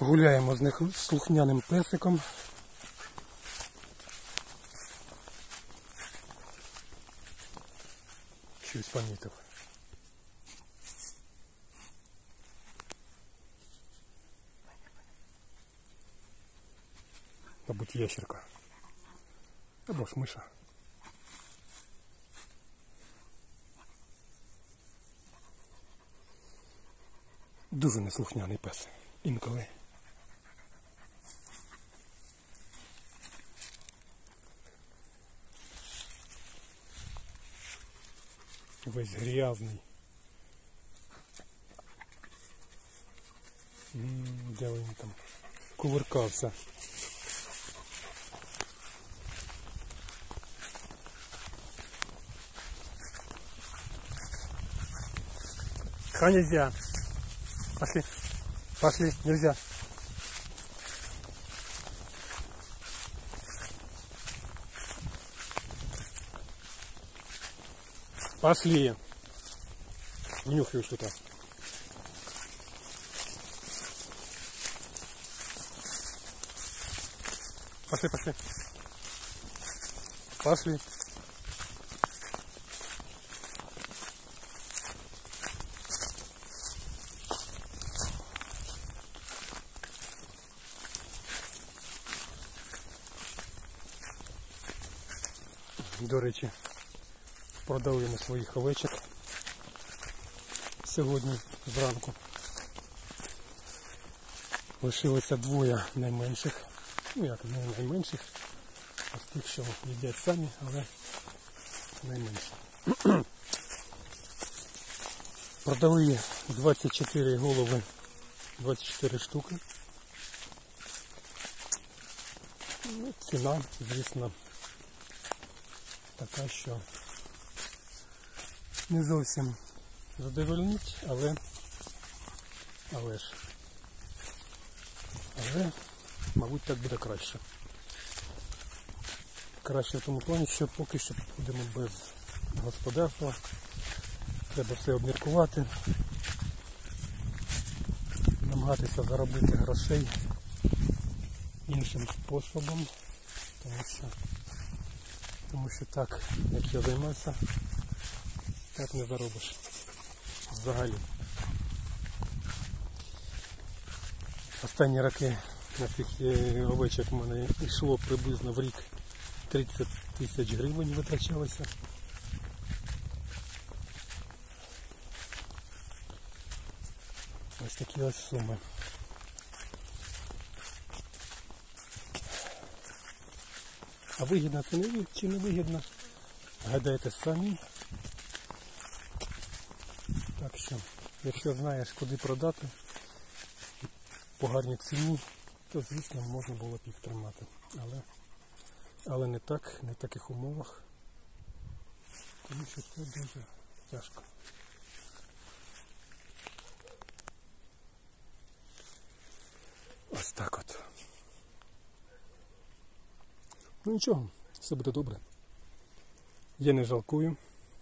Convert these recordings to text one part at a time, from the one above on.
Гуляємо з них слухняним песиком. Щось помітив. Мабуть, ящерка. Або ж миша. Дуже неслухняний пес. Інколи. Весь грязний. Де він там кувыркався. Нельзя. Пошли. Пошли. Нельзя. Пошли. Нюхаю что-то. Пошли, пошли. Пошли. До речі, продали ми своїх овечок сьогодні зранку. Лишилося двоє найменших. Ну як, не найменших, а з тих, що їдять самі, але найменші. Продали 24 голови, 24 штуки. Ну, ціна, звісно, така, що не зовсім задовольнить, але мабуть, так буде краще. Краще в тому плані, що поки що будемо без господарства. Треба все обміркувати, намагатися заробити грошей іншим способом, тому що так, як я займаюся, так не заробиш взагалі. Останні роки на цих овечок в мене йшло приблизно в рік 30 тисяч гривень витрачалося. Ось такі ось суми. А вигідно це чи не вигідно? Гадайте самі. Так що, якщо знаєш, куди продати по гарній ціні, то, звісно, можна було б їх тримати. Але не так, не в таких умовах, тому що це дуже тяжко. Ось так от. Ну нічого, все буде добре. Я не жалкую.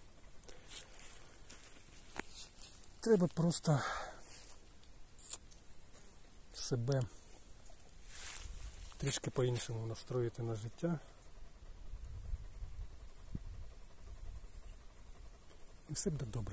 Треба просто себе трішки по-іншому настроїти на життя. І все буде добре.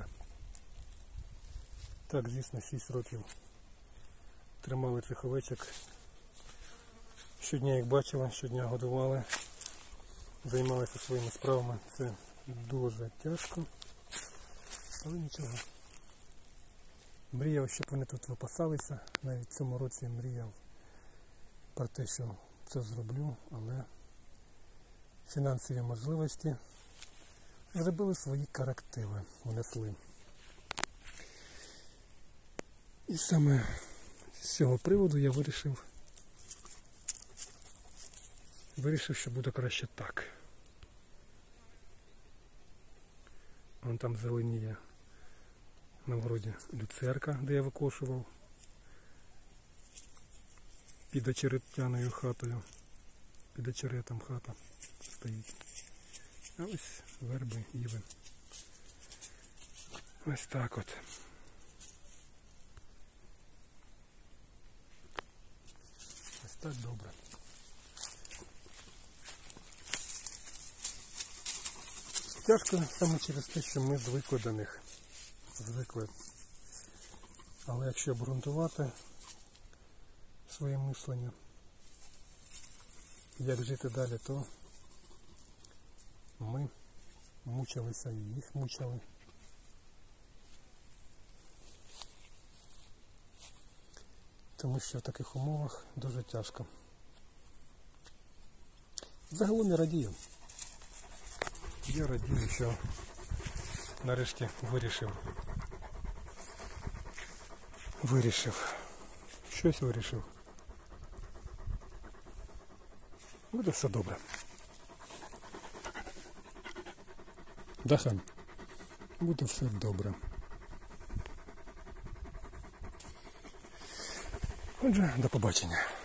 Так, звісно, 6 років тримали цих овечок. Щодня їх бачила, щодня годували, займалися своїми справами. Це дуже тяжко, але нічого. Мріяв, щоб вони тут випасалися. Навіть в цьому році мріяв про те, що це зроблю, але фінансові можливості зробили свої корективи, внесли. І саме з цього приводу я вирішив, що буде краще так. Вон там зеленіє на вроді люцерка, де я викошував під очеретяною хатою. Під очеретом хата стоїть. А ось верби, іви. Ось так от. так добре. Тяжко саме через те, що ми звикли до них. Звикли. Але якщо обґрунтувати своє мислення, як жити далі, то ми мучилися і їх мучили. Тому що в таких умовах дуже тяжко. Загалом я радію. Я радію, що нарешті щось вирішив. Буде все добре. Да, хан? Буде все добре. Отже, до побачення.